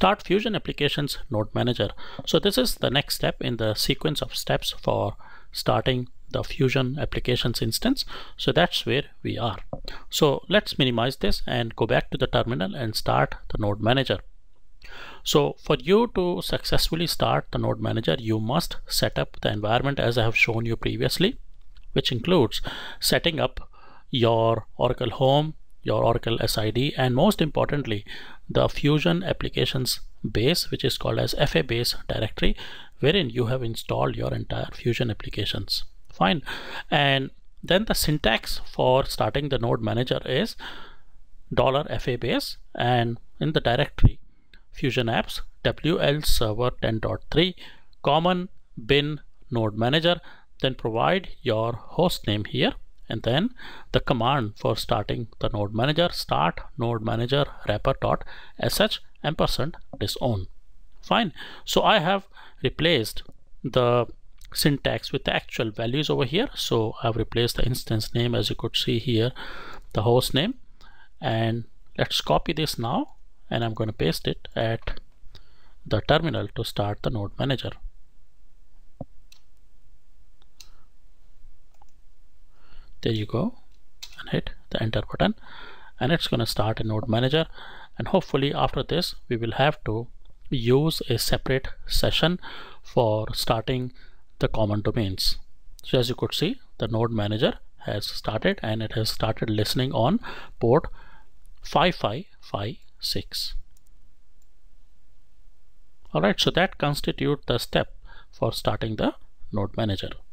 Start Fusion Applications Node Manager. So this is the next step in the sequence of steps for starting the Fusion Applications instance. So that's where we are. So let's minimize this and go back to the terminal and start the Node Manager. So for you to successfully start the Node Manager, you must set up the environment as I have shown you previously, which includes setting up your Oracle Home, your Oracle SID, and most importantly, the Fusion Applications base, which is called as FA base directory, wherein you have installed your entire Fusion applications. Fine. And then the syntax for starting the Node Manager is $FA base, and in the directory Fusion Apps WL Server 10.3 common bin Node Manager, then provide your host name here, and then the command for starting the Node Manager, start Node Manager wrapper.sh &disown. Fine. So I have replaced the syntax with the actual values over here. So I've replaced the instance name, as you could see here, the host name, and let's copy this now, and I'm going to paste it at the terminal to start the Node Manager. There you go, and hit the enter button, and it's going to start a Node Manager. And hopefully after this we will have to use a separate session for starting the common domains. So as you could see, the Node Manager has started, and it has started listening on port 5556. Alright, so that constitutes the step for starting the Node Manager.